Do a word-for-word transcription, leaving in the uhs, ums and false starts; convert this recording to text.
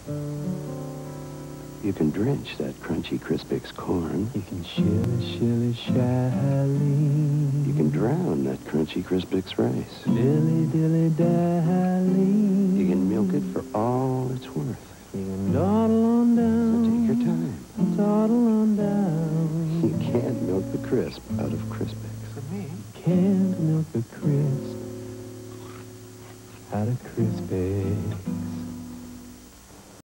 You can drench that crunchy Crispix corn. You can shilly, shilly, shally. You can drown that crunchy Crispix rice. Dilly, dilly, dally. You can milk it for all it's worth. You can dawdle on down. So take your time. Dawdle on down. You can't milk the crisp out of Crispix. For me, can't milk the crisp out of Crispix.